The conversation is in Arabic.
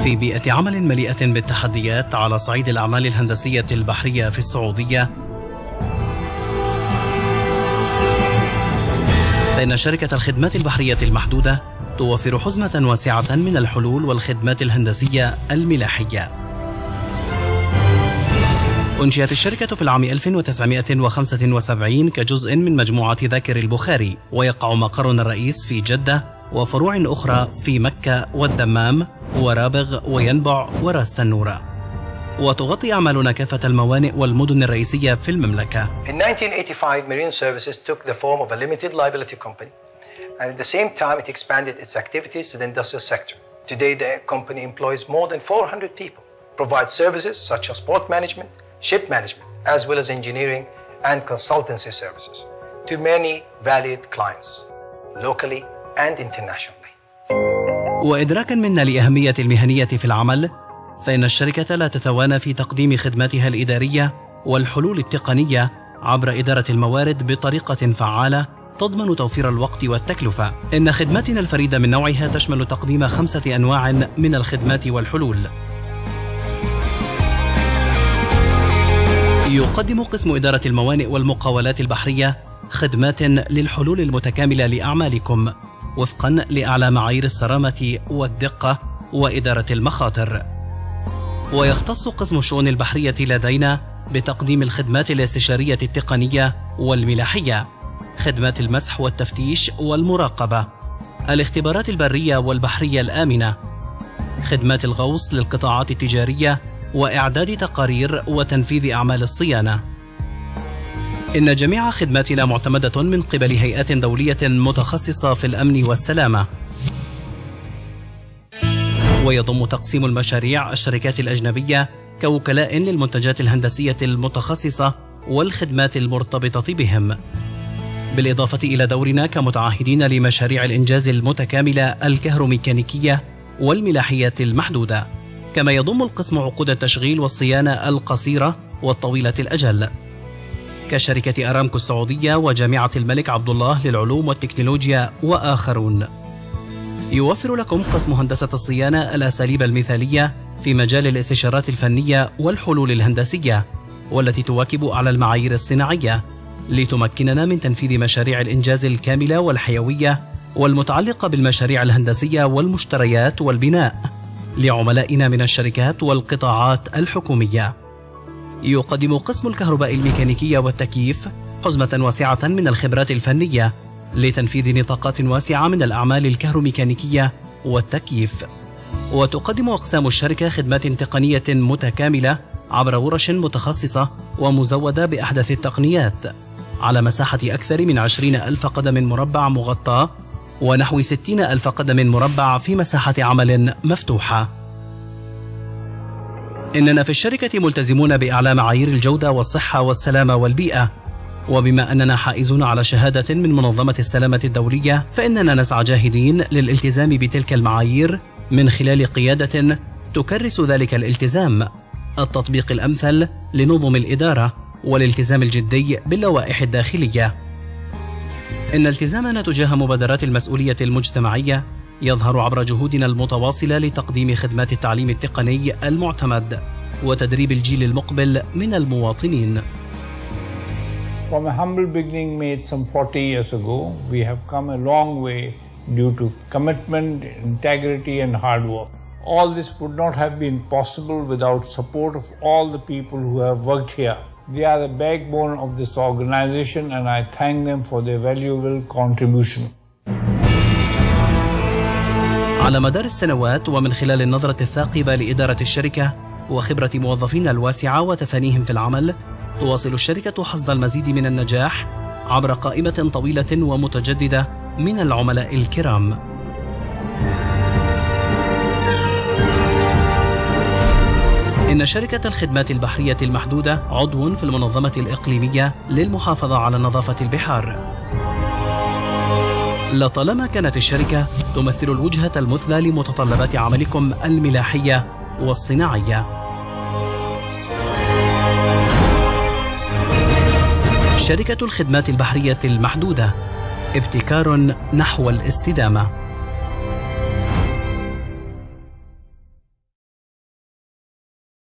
في بيئة عمل مليئة بالتحديات على صعيد الأعمال الهندسية البحرية في السعودية، فإن شركة الخدمات البحرية المحدودة توفر حزمة واسعة من الحلول والخدمات الهندسية الملاحية. أنشئت الشركة في العام 1975 كجزء من مجموعة ذاكر البخاري، ويقع مقرنا الرئيس في جدة وفروع أخرى في مكة والدمام ورابغ وينبع وراس تنورة. وتغطي أعمالنا كافة الموانئ والمدن الرئيسية في المملكة. In 1985, Marine Services took the form of a limited liability company, and at the same time it expanded its activities to the industrial sector. Today the company employs more than 400 people, provides services such as port management, ship management, as well as engineering and consultancy services to many valued clients, locally and internationally. وإدراكا منا لأهمية المهنية في العمل، فإن الشركة لا تتوانى في تقديم خدماتها الإدارية والحلول التقنية عبر إدارة الموارد بطريقة فعالة تضمن توفير الوقت والتكلفة. إن خدماتنا الفريدة من نوعها تشمل تقديم 5 أنواع من الخدمات والحلول. يقدم قسم إدارة الموانئ والمقاولات البحرية خدمات للحلول المتكاملة لأعمالكم وفقاً لأعلى معايير الصرامة والدقة وإدارة المخاطر. ويختص قسم الشؤون البحرية لدينا بتقديم الخدمات الاستشارية التقنية والملاحية، خدمات المسح والتفتيش والمراقبة، الاختبارات البرية والبحرية الآمنة، خدمات الغوص للقطاعات التجارية وإعداد تقارير وتنفيذ أعمال الصيانة. إن جميع خدماتنا معتمدة من قبل هيئات دولية متخصصة في الأمن والسلامة. ويضم تقسيم المشاريع الشركات الأجنبية كوكلاء للمنتجات الهندسية المتخصصة والخدمات المرتبطة بهم، بالإضافة إلى دورنا كمتعهدين لمشاريع الإنجاز المتكاملة الكهروميكانيكية والملاحية المحدودة. كما يضم القسم عقود التشغيل والصيانة القصيرة والطويلة الأجل كشركة أرامكو السعودية وجامعة الملك عبد الله للعلوم والتكنولوجيا وآخرون. يوفر لكم قسم هندسة الصيانة الأساليب المثالية في مجال الاستشارات الفنية والحلول الهندسية، والتي تواكب أعلى المعايير الصناعية لتمكننا من تنفيذ مشاريع الإنجاز الكاملة والحيوية والمتعلقة بالمشاريع الهندسية والمشتريات والبناء لعملائنا من الشركات والقطاعات الحكومية. يقدم قسم الكهرباء الميكانيكية والتكييف حزمة واسعة من الخبرات الفنية لتنفيذ نطاقات واسعة من الأعمال الكهروميكانيكية والتكييف. وتقدم أقسام الشركة خدمات تقنية متكاملة عبر ورش متخصصة ومزودة بأحدث التقنيات على مساحة أكثر من 20,000 قدم مربع مغطاة ونحو 60,000 قدم مربع في مساحة عمل مفتوحة. إننا في الشركة ملتزمون بأعلى معايير الجودة والصحة والسلامة والبيئة، وبما أننا حائزون على شهادة من منظمة السلامة الدولية، فإننا نسعى جاهدين للالتزام بتلك المعايير من خلال قيادة تكرس ذلك الالتزام، التطبيق الأمثل لنظم الإدارة والالتزام الجدي باللوائح الداخلية. إن التزامنا تجاه مبادرات المسؤولية المجتمعية يظهر عبر جهودنا المتواصلة لتقديم خدمات التعليم التقني المعتمد وتدريب الجيل المقبل من المواطنين. From a humble beginning made some 40 years ago, we have come a long way due to commitment, integrity and hard work. All this would not have been possible without support of all the people who have worked here. They are the backbone of this organization and I thank them for their valuable contribution. على مدار السنوات ومن خلال النظرة الثاقبة لإدارة الشركة وخبرة موظفينا الواسعة وتفانيهم في العمل، تواصل الشركة حصد المزيد من النجاح عبر قائمة طويلة ومتجددة من العملاء الكرام. إن شركة الخدمات البحرية المحدودة عضو في المنظمة الإقليمية للمحافظة على نظافة البحار. لطالما كانت الشركة تمثل الوجهة المثلى لمتطلبات عملكم الملاحية والصناعية. شركة الخدمات البحرية المحدودة، ابتكار نحو الاستدامة.